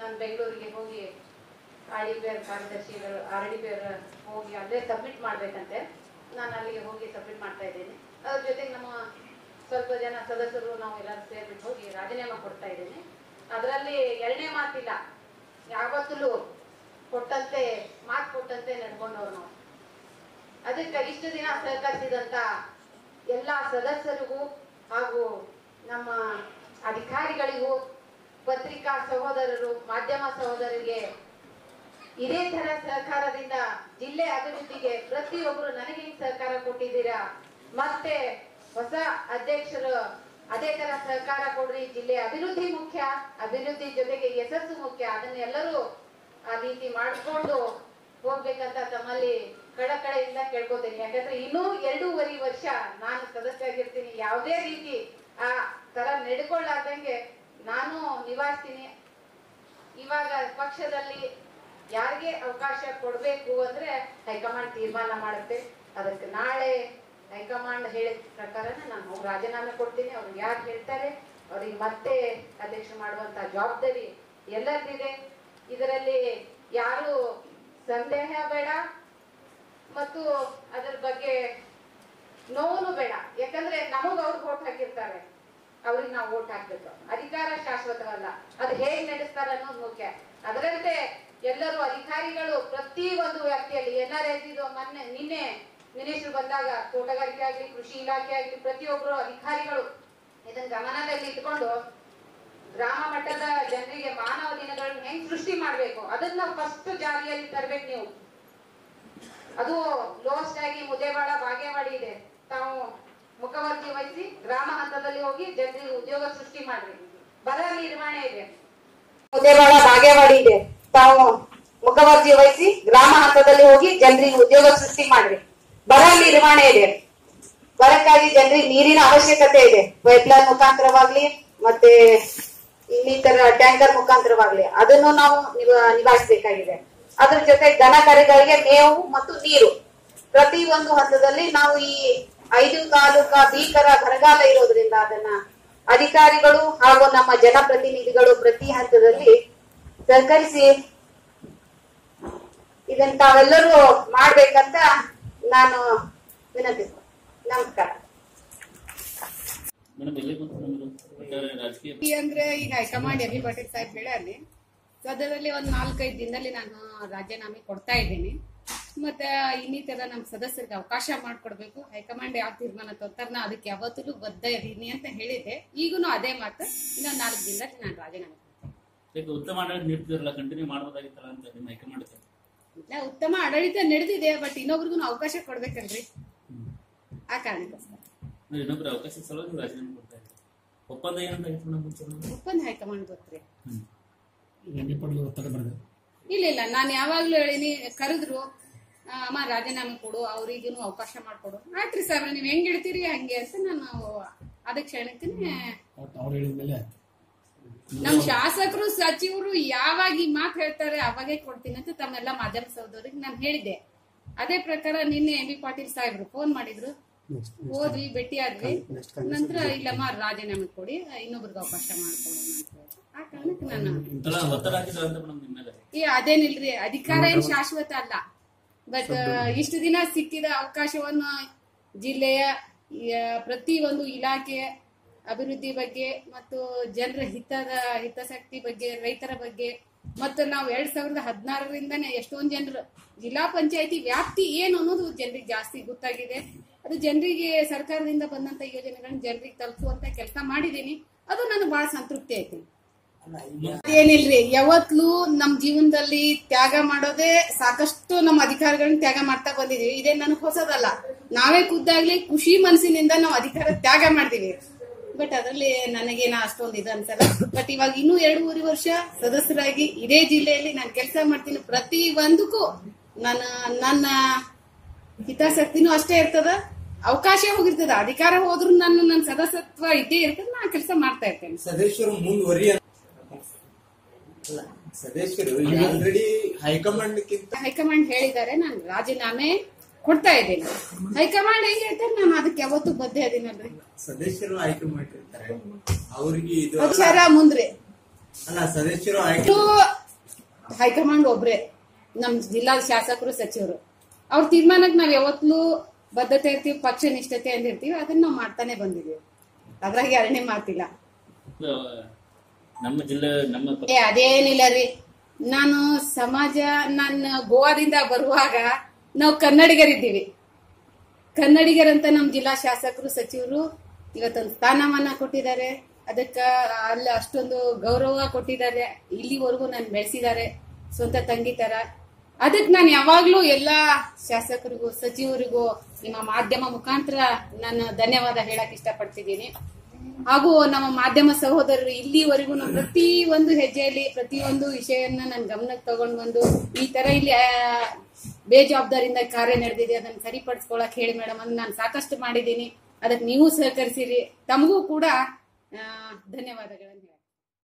ನಾನು ಬೆಂಗಳೂರಿಗೆ ಹೋಗಿ RDPR ಕಾರ್ಯದರ್ಶಿಗಳು RDPR ಹೋಗಿ ಅಲ್ಲೇ ಸಬ್ಮಿಟ್ ಮಾಡ್ಬೇಕಂತೆ. ನಾನು ಅಲ್ಲಿಗೆ ಹೋಗಿ ಸಬ್ಮಿಟ್ ಮಾಡ್ತಾ ಇದ್ದೀನಿ. ಅದ್ರ ಜೊತೆಗೆ ನಮ್ಮ ಸ್ವಲ್ಪ ಜನ ಸದಸ್ಯರು ನಾವು ಎಲ್ಲರೂ ಸೇರ್ಬಿಟ್ಟು ಹೋಗಿ ರಾಜೀನಾಮೆ ಕೊಡ್ತಾ ಇದ್ದೀನಿ. ಅದರಲ್ಲಿ ಎರಡನೇ ಮಾತಿಲ್ಲ, ಯಾವತ್ತೂ ಕೊಟ್ಟಂತೆ ಮಾತು ಕೊಟ್ಟಂತೆ ನಡ್ಕೊಂಡವ್ರು ನಾವು. ಅದಕ್ಕೆ ಇಷ್ಟು ದಿನ ಸಹಕರಿಸಿದಂತ ಎಲ್ಲ ಸದಸ್ಯರಿಗೂ ಹಾಗೂ ನಮ್ಮ ಅಧಿಕಾರಿಗಳಿಗೂ, ಪತ್ರಿಕಾ ಸಹೋದರರು, ಮಾಧ್ಯಮ ಸಹೋದರರಿಗೆ ಇದೇ ತರ ಸಹಕಾರದಿಂದ ಜಿಲ್ಲೆ ಅಭಿವೃದ್ಧಿಗೆ ಪ್ರತಿಯೊಬ್ಬರು ನನಗೆ ಸಹಕಾರ ಕೊಟ್ಟಿದ್ದೀರಾ. ಮತ್ತೆ ಹೊಸ ಅಧ್ಯಕ್ಷರು ಅದೇ ತರ ಸಹಕಾರ ಕೊಡ್ರಿ. ಜಿಲ್ಲೆ ಅಭಿವೃದ್ಧಿ ಮುಖ್ಯ, ಅಭಿವೃದ್ಧಿ ಜೊತೆಗೆ ಯಶಸ್ಸು ಮುಖ್ಯ. ಅದನ್ನೆಲ್ಲರೂ ಆ ರೀತಿ ಮಾಡಿಕೊಂಡು ಹೋಗ್ಬೇಕಂತ ತಮ್ಮಲ್ಲಿ ಕಳಕಳಿಯಿಂದ ಕೇಳ್ಕೊತೀನಿ. ಯಾಕಂದ್ರೆ ಇನ್ನೂ 2.5 ವರ್ಷ ನಾನು ಸದಸ್ಯ ಆಗಿರ್ತೀನಿ. ಯಾವುದೇ ರೀತಿ ಆ ತರ ನಡ್ಕೊಳ್ಳಾರ್ದಂಗೆ ನಾನು ನಿವಾರಿಸ್ತೀನಿ. ಇವಾಗ ಪಕ್ಷದಲ್ಲಿ ಯಾರಿಗೆ ಅವಕಾಶ ಕೊಡಬೇಕು ಅಂದ್ರೆ ಹೈಕಮಾಂಡ್ ತೀರ್ಮಾನ ಮಾಡುತ್ತೆ. ಅದಕ್ಕೆ ನಾಳೆ ಹೈಕಮಾಂಡ್ ಹೇಳಿದ ಪ್ರಕಾರನೇ ನಾನು ರಾಜೀನಾಮೆ ಕೊಡ್ತೀನಿ. ಅವ್ರು ಯಾರು ಹೇಳ್ತಾರೆ ಅವ್ರಿಗೆ ಮತ್ತೆ ಅಧ್ಯಕ್ಷ ಮಾಡುವಂತ ಜವಾಬ್ದಾರಿ ಎಲ್ಲರಿಗಿದೆ. ಇದರಲ್ಲಿ ಯಾರು ಸಂದೇಹ ಬೇಡ ಮತ್ತು ಅದರ ಬಗ್ಗೆ ನೋವು ಬೇಡ. ಯಾಕಂದ್ರೆ ನಮಗ್ ಅವ್ರು ವೋಟ್ ಹಾಕಿರ್ತಾರೆ, ಅವ್ರಿಗೆ ನಾವು ವೋಟ್ ಹಾಕ್ಬೇಕು. ಅಧಿಕಾರ ಶಾಶ್ವತವಲ್ಲ, ಅದು ಹೇಗೆ ನಡೆಸ್ತಾರೆ ಅನ್ನೋದು ಮುಖ್ಯ. ಅದರಂತೆ ಎಲ್ಲರೂ ಅಧಿಕಾರಿಗಳು ಪ್ರತಿ ಒಂದು ವ್ಯಾಪ್ತಿಯಲ್ಲಿ NRS ನಿನ್ನೆ ಮಿನಿಸ್ಟರ್ ಬಂದಾಗ ತೋಟಗಾರಿಕೆ ಆಗ್ಲಿ, ಕೃಷಿ ಇಲಾಖೆ ಆಗ್ಲಿ, ಪ್ರತಿಯೊಬ್ಬರು ಅಧಿಕಾರಿಗಳು ಇದನ್ನ ಗಮನದಲ್ಲಿ ಇಟ್ಕೊಂಡು ಗ್ರಾಮ ಮಟ್ಟದ ಜನರಿಗೆ ಮಾನವ ದಿನಗಳನ್ನ ಹೆಂಗ್ ಸೃಷ್ಟಿ ಮಾಡ್ಬೇಕು ಅದನ್ನ ಫಸ್ಟ್ ಜಾರಿಯಲ್ಲಿ ತರಬೇಕು ನೀವು. ಅದು ಲೋಸ್ಟ್ ಆಗಿ ಮುದ್ದೇವಾಡ, ಬಾಗೇವಾಡಿ ಇದೆ. ತಾವು ಮುಖವರ್ಜಿ ವಹಿಸಿ ಗ್ರಾಮ ಹಂತದಲ್ಲಿ ಹೋಗಿ ಜನರಿಗೆ ಉದ್ಯೋಗ ಸೃಷ್ಟಿ ಮಾಡ್ರಿ. ಬರ ನಿರ್ವಹಣೆ ಇದೆ, ಮುದ್ದೇವಾಡ, ಬಾಗೇವಾಡಿ ಇದೆ. ತಾವು ಮುಖವರ್ಜಿ ವಹಿಸಿ ಗ್ರಾಮ ಹಂತದಲ್ಲಿ ಹೋಗಿ ಜನರಿಗೆ ಉದ್ಯೋಗ ಸೃಷ್ಟಿ ಮಾಡ್ರಿ. ಬರ ನಿರ್ವಹಣೆ ಇದೆ, ಬರಕ್ಕಾಗಿ ಜನರಿಗೆ ನೀರಿನ ಅವಶ್ಯಕತೆ ಇದೆ. ಪೈಪ್ಲೈನ್ ಮುಖಾಂತರವಾಗ್ಲಿ ಮತ್ತೆ ಇನ್ನಿತರ ಟ್ಯಾಂಕರ್ ಮುಖಾಂತರವಾಗ್ಲಿ ಅದನ್ನು ನಾವು ನಿಭಾಯಿಸಬೇಕಾಗಿದೆ. ಅದ್ರ ಜೊತೆ ದನ ಕರುಗಳಿಗೆ ಮೇವು ಮತ್ತು ನೀರು ಪ್ರತಿ ಒಂದು ಹಂತದಲ್ಲಿ ನಾವು ಈ 5 ತಾಲೂಕಾ ಭೀಕರ ಬರಗಾಲ ಇರೋದ್ರಿಂದ ಅದನ್ನ ಅಧಿಕಾರಿಗಳು ಹಾಗೂ ನಮ್ಮ ಜನಪ್ರತಿನಿಧಿಗಳು ಪ್ರತಿ ಹಂತದಲ್ಲಿ ಸಹಕರಿಸಿ ಇದನ್ನ ತಾವೆಲ್ಲರೂ ಮಾಡ್ಬೇಕಂತ ನಾನು ವಿನಂತಿ. ನಮಸ್ಕಾರ. ಅಂದ್ರೆ ಈಗ high command M B Patil Saheb ಹೇಳಿ ಸದ್ಯದಲ್ಲಿ ಒಂದ್ 4-5 ದಿನದಲ್ಲಿ ನಾನು ರಾಜೀನಾಮೆ ಕೊಡ್ತಾ ಇದ್ದೀನಿ. ಮತ್ತೆ ಇನ್ನಿತರ ನಮ್ಮ ಸದಸ್ಯರಿಗೆ ಅವಕಾಶ ಮಾಡ್ಕೊಡ್ಬೇಕು. ಹೈಕಮಾಂಡ್ ಯಾವ ತೀರ್ಮಾನ ತರ್ತಾರ ನಾ ಅದಕ್ಕೆ ಯಾವತ್ತೂ ಬದ್ಧ ಇದೀನಿ ಅಂತ ಹೇಳಿದ್ದೆ. ಈಗೂನು ಅದೇ ಮಾತು. ಇನ್ನೊಂದು 4 ದಿನದಲ್ಲಿ ನಾನು ರಾಜೀನಾಮೆ ಕೊಡ್ತೇನೆ. ಉತ್ತಮ ಆಡಳಿತ ನೀಡ್ತಿದ್ರಲ್ಲ, ಕಂಟಿನ್ಯೂ ಮಾಡಬಹುದಾಗಿತ್ತಲ್ಲ ಅಂತ ನಿಮ್ಮ ಹೈಕಮಾಂಡ್ ಇಲ್ಲ, ಉತ್ತಮ ಆಡಳಿತ ನಡೆದಿದೆ. ಬಟ್ ಇನ್ನೊಬ್ರಿಗೂ ಅವಕಾಶ ಕೊಡ್ಬೇಕಲ್ರಿ, ಆ ಕಾರಣಕ್ಕೋಸ್ಕರ ಇನ್ನೊಬ್ರು ಅವಕಾಶ ಸಲುವಾಗಿ ರಾಜೀನಾಮೆ ಕೊಡ್ತಾ ಇದ್ದಾರೆ. ಒಪ್ಪಂದ ಏನಂತ ಒಪ್ಪಂದ ಹೈಕಮಾಂಡ್ ಗೊತ್ತ್ರಿ. ಇಲ್ಲ, ನಾನು ಯಾವಾಗ್ಲೂ ಹೇಳಿನಿ, ಕರೆದ್ರು ಅಮ್ಮ ರಾಜೀನಾಮೆ ಕೊಡು, ಅವ್ರಿಗೂ ಅವಕಾಶ ಮಾಡ್ಕೊಡು. ಆಯ್ತ್ರಿ ಸಾಹೇಬ್ರೆ, ನೀವ್ ಹೆಂಗ್ ಹೇಳ್ತೀರಿ ಹಂಗೆ ಅಂತ ನಾನು ಅದಕ್ಕೆ ಹೇಳ್ತೀನಿ. ನಮ್ ಶಾಸಕರು ಸಚಿವರು ಯಾವಾಗ ಈ ಮಾತು ಹೇಳ್ತಾರೆ ಅವಾಗೇ ಕೊಡ್ತೀನಿ ಅಂತ ತಮ್ಮೆಲ್ಲ ಮಾಧ್ಯಮ ಸಹೋದರಿಗೆ ನಾನು ಹೇಳಿದ್ದೆ. ಅದೇ ಪ್ರಕಾರ ನಿನ್ನೆ ಎಂ ಬಿ ಪಾಟೀಲ್ ಸಾಹೇಬ್ರು ಫೋನ್ ಮಾಡಿದ್ರು, ಹೋದ್ವಿ, ಭೇಟಿ ಆದ್ವಿ. ನಂತರ ಇಲ್ಲಮ್ಮ ರಾಜೀನಾಮೆ ಕೊಡಿ, ಇನ್ನೊಬ್ರಿಗೆ ಅವಕಾಶ ಮಾಡ್ಕೊಡೋಣ ಅಂತ ಹೇಳಿ. ಆ ಕಾರಣಕ್ಕೆ ನಾನು ಅದೇನಿಲ್ರಿ, ಅಧಿಕಾರ ಏನ್ ಶಾಶ್ವತ ಅಲ್ಲ. ಬಟ್ ಇಷ್ಟು ದಿನ ಸಿಕ್ಕಿದ ಅವಕಾಶವನ್ನು ಜಿಲ್ಲೆಯ ಪ್ರತಿ ಒಂದು ಇಲಾಖೆ ಅಭಿವೃದ್ಧಿ ಬಗ್ಗೆ ಮತ್ತು ಜನರ ಹಿತಾಸಕ್ತಿ ಬಗ್ಗೆ, ರೈತರ ಬಗ್ಗೆ, ಮತ್ತು ನಾವು 2016ರಿಂದನೇ ಎಷ್ಟೊಂದು ಜನರು ಜಿಲ್ಲಾ ಪಂಚಾಯತಿ ವ್ಯಾಪ್ತಿ ಏನು ಅನ್ನೋದು ಜನರಿಗೆ ಜಾಸ್ತಿ ಗೊತ್ತಾಗಿದೆ. ಅದು ಜನರಿಗೆ ಸರ್ಕಾರದಿಂದ ಬಂದಂತ ಯೋಜನೆಗಳನ್ನ ಜನರಿಗೆ ತಲುಪುವಂತ ಕೆಲಸ ಮಾಡಿದೀನಿ. ಅದು ನನಗೆ ಬಹಳ ಸಂತೃಪ್ತಿ ಐತಿ. ಏನಿಲ್ರಿ, ಯಾವತ್ಲೂ ನಮ್ ಜೀವನದಲ್ಲಿ ತ್ಯಾಗ ಮಾಡೋದೇ ಸಾಕಷ್ಟು ನಮ್ಮ ಅಧಿಕಾರಿಗಳನ್ನ ತ್ಯಾಗ ಮಾಡ್ತಾ ಬಂದಿದೀವಿ. ಇದೇ ನನಗೆ ಹೊಸದಲ್ಲ. ನಾವೇ ಖುದ್ದಾಗ್ಲಿ ಖುಷಿ ಮನಸ್ಸಿನಿಂದ ನಾವು ಅಧಿಕಾರ ತ್ಯಾಗ ಮಾಡ್ತೀವಿ. ಬಟ್ ಅದರಲ್ಲಿ ನನಗೇನ ಅಷ್ಟೊಂದು ಇದು ಅನ್ಸಲ್ಲ. ಬಟ್ ಇವಾಗ ಇನ್ನೂ 2.5 ವರ್ಷ ಸದಸ್ಯರಾಗಿ ಇದೇ ಜಿಲ್ಲೆಯಲ್ಲಿ ನಾನು ಕೆಲಸ ಮಾಡ್ತೀನಿ. ಪ್ರತಿ ಒಂದಕ್ಕೂ ನನ್ನ ಹಿತಾಸಕ್ತಿನೂ ಅಷ್ಟೇ ಇರ್ತದ, ಅವಕಾಶ ಹೋಗಿರ್ತದ. ಅಧಿಕಾರ ಹೋದ್ರು ನನ್ನ ಸದಸ್ಯತ್ವ ಇದ್ದೇ ಇರ್ತದೆ, ನಾನು ಕೆಲಸ ಮಾಡ್ತಾ ಇರ್ತೇನೆ. ಸದಸ್ಯರು ಮುಂದುವರಿಯ ಸದಸ್ಯರು ಆಲ್ರೆಡಿ ಹೈಕಮಾಂಡ್ ಹೇಳಿದ್ದಾರೆ, ನಾನು ರಾಜೀನಾಮೆ ಕೊಡ್ತಾ ಇದ್ದೇನೆ. ಹೈಕಮಾಂಡ್ ಹೆಂಗ್ ಹೇಳ್ತಾರೆ ನಾನು ಅದಕ್ಕೆ ಯಾವತ್ತೂ ಬದ್ಧ ಅದೀನಲ್ರಿ. ಸದಸ್ಯರು ಆಯ್ಕೆ ಮಾಡಿರ್ತಾರೆ, ಅವ್ರಿಗೆ ಮುಂದ್ರಿ ಅಲ್ಲ, ಸದಸ್ಯರು ಆಯ್ಕೆ ಹೈಕಮಾಂಡ್ ಒಬ್ರೆ, ನಮ್ ಜಿಲ್ಲಾ ಶಾಸಕರು ಸಚಿವರು. ಅವ್ರ ತೀರ್ಮಾನಕ್ಕೆ ನಾವ್ ಯಾವತ್ತೂ ಬದ್ಧತೆ ಇರ್ತೀವಿ, ಪಕ್ಷ ನಿಷ್ಠತೆ ಅಂತ ಇರ್ತೀವಿ. ಅದನ್ನ ನಾವು ಮಾಡ್ತಾನೆ ಬಂದಿದೀವಿ. ಅದ್ರಾಗ ಎರಡನೇ ಮಾತಿಲ್ಲ. ನಮ್ಮ ಜಿಲ್ಲೆ ನಮ್ಮ ಅದೇನಿಲ್ಲ ರೀ. ನಾನು ನಾನು ಗೋವಾದಿಂದ ಬರುವಾಗ ನಾವು ಕನ್ನಡಿಗರಿದ್ದೀವಿ. ಕನ್ನಡಿಗರಂತ ನಮ್ಮ ಜಿಲ್ಲಾ ಶಾಸಕರು ಸಚಿವರು ಇವತ್ತೊಂದು ಸ್ಥಾನಮಾನ ಕೊಟ್ಟಿದ್ದಾರೆ. ಅದಕ್ಕ ಅಲ್ಲಿ ಅಷ್ಟೊಂದು ಗೌರವ ಕೊಟ್ಟಿದ್ದಾರೆ. ಇಲ್ಲಿವರೆಗೂ ನಾನು ಬೆಳೆಸಿದ್ದಾರೆ ಸ್ವಂತ ತಂಗಿ ತರ. ಅದಕ್ಕೆ ನಾನು ಯಾವಾಗ್ಲೂ ಎಲ್ಲಾ ಶಾಸಕರಿಗೂ ಸಚಿವರಿಗೂ ನಿಮ್ಮ ಮಾಧ್ಯಮ ಮುಖಾಂತರ ನಾನು ಧನ್ಯವಾದ ಹೇಳಕ್ ಇಷ್ಟಪಡ್ತಿದ್ದೀನಿ. ಹಾಗೂ ನಮ್ಮ ಮಾಧ್ಯಮ ಸಹೋದರರು ಇಲ್ಲಿವರೆಗೂ ಪ್ರತಿ ಒಂದು ಹೆಜ್ಜೆಯಲ್ಲಿ ಪ್ರತಿಯೊಂದು ವಿಷಯವನ್ನ ನನ್ನ ಗಮನಕ್ಕೆ ತಗೊಂಡು ಬಂದು ಈ ತರ ಇಲ್ಲಿ ಬೇಜವಾಬ್ದಾರಿಯಿಂದ ಕಾರ್ಯ ನಡೆದಿದೆ, ಅದನ್ನ ಸರಿಪಡಿಸ್ಕೊಳಕ್ ಹೇಳಿ ಮೇಡಮ್ ಅಂತ ನಾನು ಸಾಕಷ್ಟು ಮಾಡಿದ್ದೀನಿ. ಅದಕ್ಕೆ ನೀವು ಸಹಕರಿಸಿರಿ. ತಮಗೂ ಕೂಡ ಧನ್ಯವಾದಗಳನ್ನು.